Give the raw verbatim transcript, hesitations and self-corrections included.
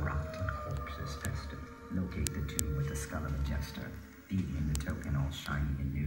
rotten corpses tested. Locate the tomb with the skull of a jester. Feed him the token all shiny and new.